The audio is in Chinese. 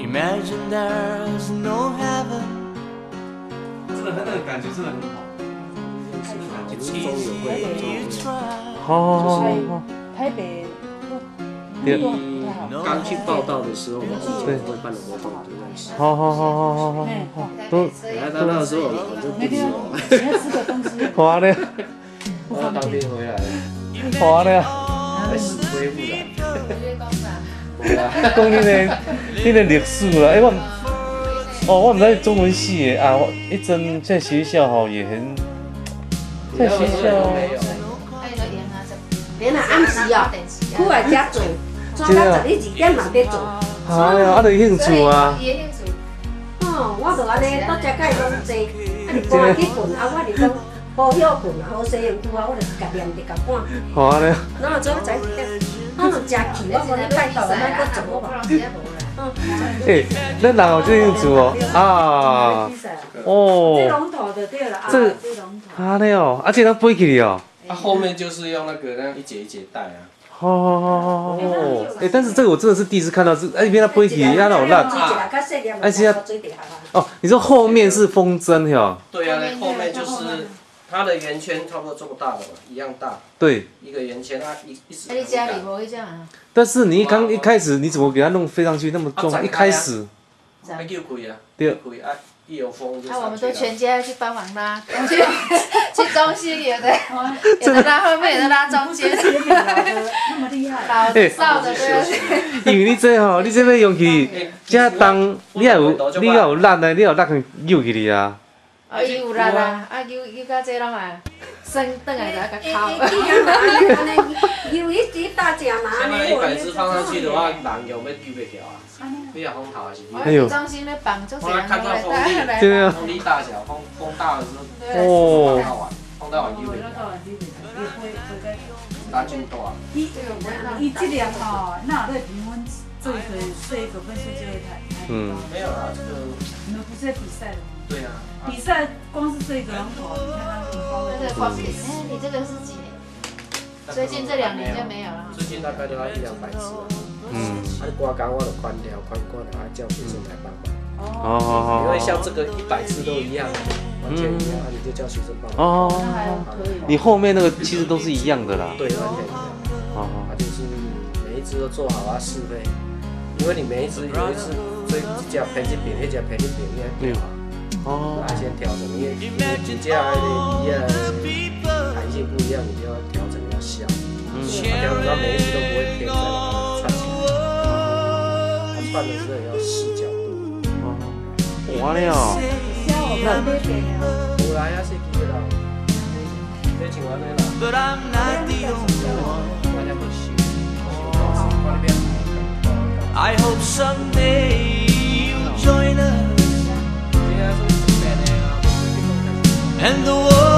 Imagine there's no heaven。 真的，那个感觉真的很好。 好。 台北。 刚去报道的时候嘛，我们会办的活动都在一起。 好，都。 他那个时候反正不理我。 你要吃个东西。 好嘞。 我当兵回来了。 好嘞。 还死恢复了。 讲你的历史啦，我唔知中文系的啊，我一真在学校吼也很，在学校。 连啊暗时哦，出来遮做，做到11、2点嘛在做。 哎呀，就兴趣啊。 哦，我就安尼到遮甲伊拢坐，你搬去困，我就讲好休困啊，好西用厝啊，我就甲念一甲半。 好嘞。 然后做到11点，我就食气，我无咧拜倒，咱搁做我吧。 咱人有这兴趣哦啊。哦。 这龙头的对了啊， 这龙头。 啊嘞哦，这能飞起哦。 后面就是用那个一节一节带啊。 好，但是这个我真的是第一次看到，原来飞起，它有烂。哦，你说后面是风筝哟？ 对啊，后面就是它的圆圈差不多这么大的嘛，一样大。 对。 一个圆圈，它一直。 你家里无会这样啊？ 但是你一开始你怎么给它弄飞上去那么重？一开始。 要叫开啊。 对。 开啊，一有风就上去了。 那我们都全家去帮忙拉，去中心有的拉后面，有的拉中间。 那么厉害。 老的少的都要去。 因为你这吼，你这要用去这重，你也有力的，你有力去扭起去啊。 哦，伊有力啊，扭到这拢啊，升转来就甲敲。 扭一只大只嘛， 现在100只放上去的话，人用要扭不掉啊。你要风头还是？ 哎呦！中心咧绑就我来看到风力，风力大小，风大的时候， 哦， 风大完扭不掉。打真大。 伊这辆吼，那有在评分这一个分数就会太。 没有啊，这个。 你们不是在比赛的吗？ 对啊。 比赛光是这一个龙头，你看它很高的。 这个光是，你这个是几年？最近这2年就没有了。 最近大概都要100-200只了。挂竿我就关掉，关了还叫学生来帮忙。哦。因为像这个100只都一样，完全一样，你就叫学生帮忙。 哦。你后面那个其实都是一样的啦。 对，完全一样。就是每一只都做好试飞，因为你每一只有一次所以一只偏这边，那只偏这边，你要调啊。哦。先调整，因为你家的鱼啊弹性不一样，你就要调整要小。调整到每一只都不会偏，再把它串起来。串的时候也要视角度。 哇了！ 有来啊，设计的啦，这像安尼啦。大家都学，看那边。 I hope someday you join us, and the world.